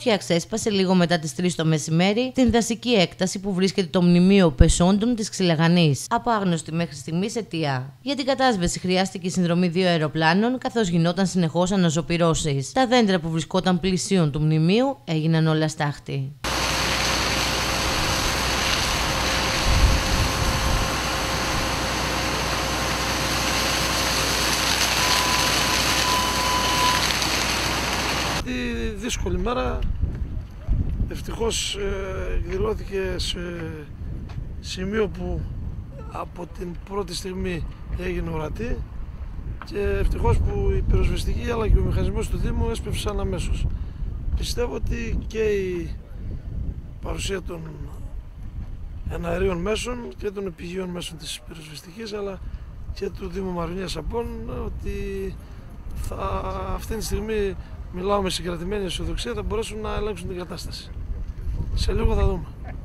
φωτιά ξέσπασε λίγο μετά τις 3 το μεσημέρι στην δασική έκταση που βρίσκεται το μνημείο Πεσόντων της Ξυλαγανής. Από άγνωστη μέχρι στιγμής αιτία. Για την κατάσβεση χρειάστηκε η συνδρομή 2 αεροπλάνων, καθώς γινόταν συνεχώς αναζωπυρώσεις. Τα δέντρα που βρισκόταν πλησίον του μνημείου έγιναν όλα στάχτη. Δύσκολη μέρα, ευτυχώς εκδηλώθηκε σε σημείο που από την πρώτη στιγμή έγινε ορατή και ευτυχώς που η πυροσβεστική αλλά και ο μηχανισμός του Δήμου έσπευσαν αμέσως. Πιστεύω ότι και η παρουσία των εναερίων μέσων και των επιγείων μέσων της πυροσβεστικής αλλά και του Δήμου Μαρονίας Απών, ότι αυτή τη στιγμή μιλάω με συγκρατημένη αισιοδοξία, θα μπορέσουν να ελέγξουν την κατάσταση. Σε λίγο θα δούμε.